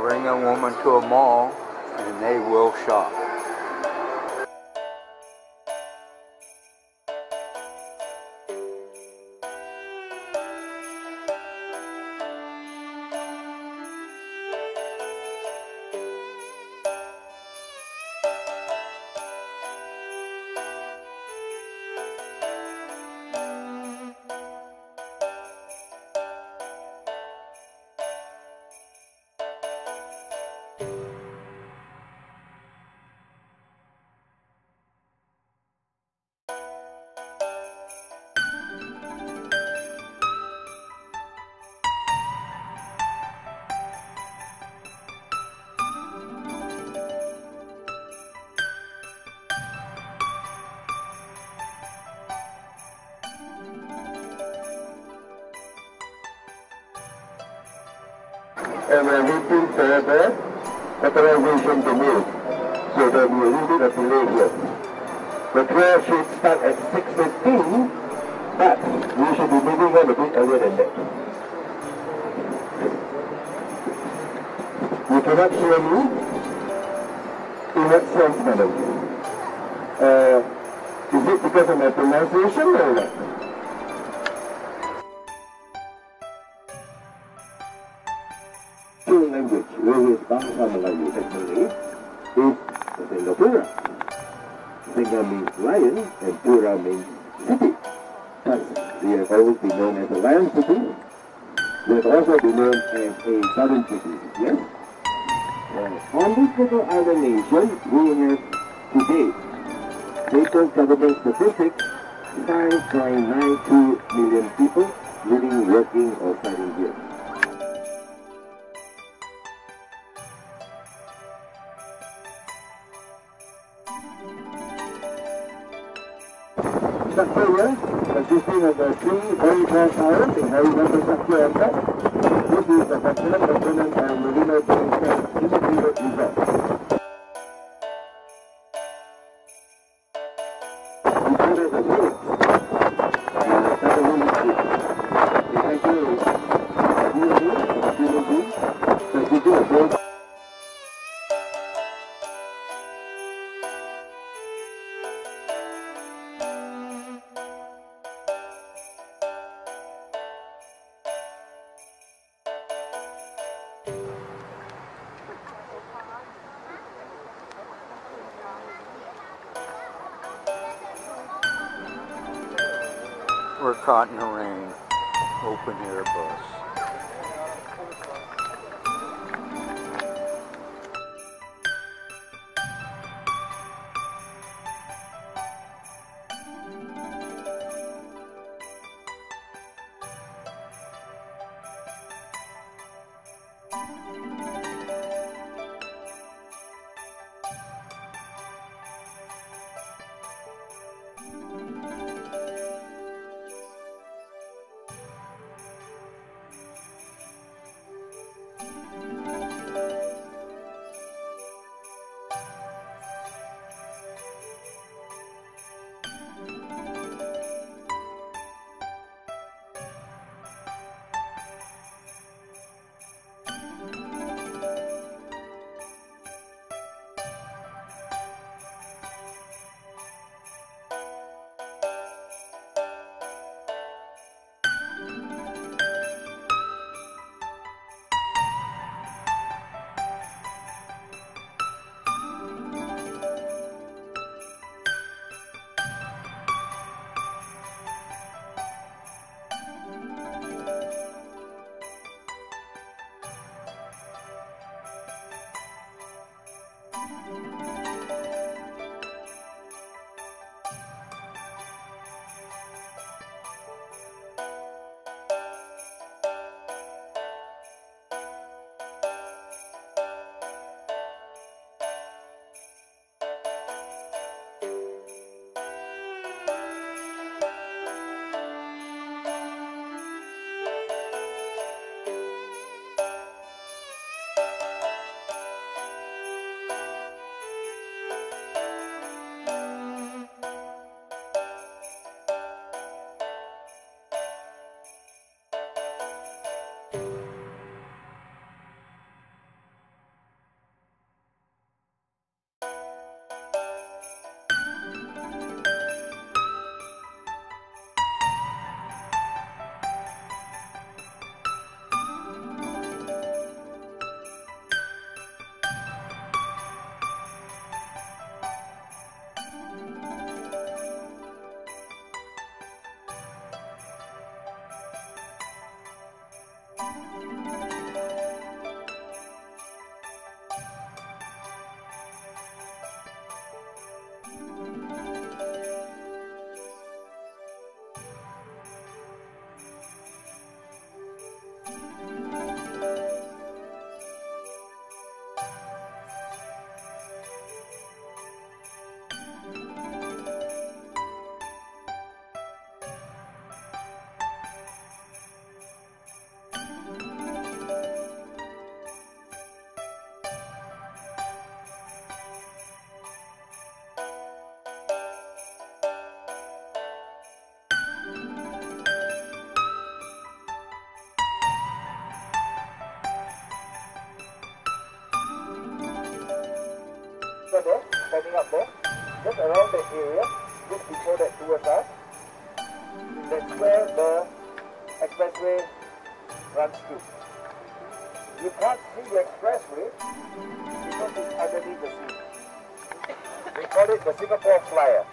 Bring a woman to a mall and they will shop. And we're waiting for the authorization to move. So there'll be a little bit of delay here. The trail should start at 6:15, but we should be moving on a bit earlier than that. You cannot hear me? In what sense, madam? Is it because of my pronunciation or what? Language, whereas Bangsa Melayu technically is Singapura. Singa means lion and Pura means city. Thus, we have always been known as a lion city. We have also been known as a southern city. Yes? On this little island nation, we have today, local government statistics, 5.92 million people living, working, or studying here. Structure here, consisting of the three very tall towers in horizontal structure on top. This is the functional component of Marina Bay Sands Integrated Resort. Before the village, We're caught in the rain. Open air bus. There, standing up there, just around the area, just before that towards us, that's where the expressway runs to. You can't see the expressway because it's underneath the sea. We call it the Singapore Flyer.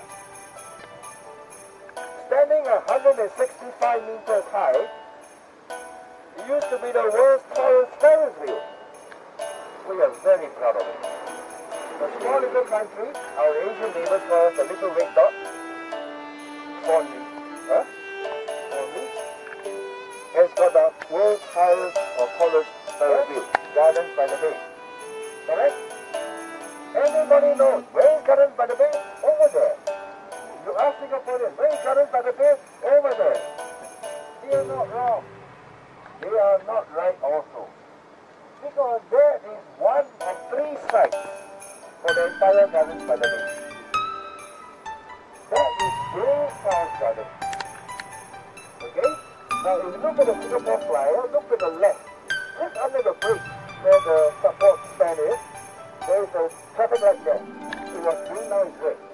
Standing 165 meters high, it used to be the world's tallest Ferris wheel. We are very proud of it. A small little country, our Asian neighbors call us a little red dot. Fondly. Fondly. Has got the world's highest or tallest Ferris wheel, Gardens by the Bay. Correct? Everybody knows where is Gardens by the Bay? Over there. You ask Singaporeans, where is Gardens by the Bay? Over there. They are not wrong. They are not right also. Because there is one of three sites for the entire Gardens by the Bay. That is Great Falls Garden. Okay? Now if you look at the Singapore Flyer, look to the left. Just under the bridge where the support span is, there is a traffic light there. It was green, now it's red.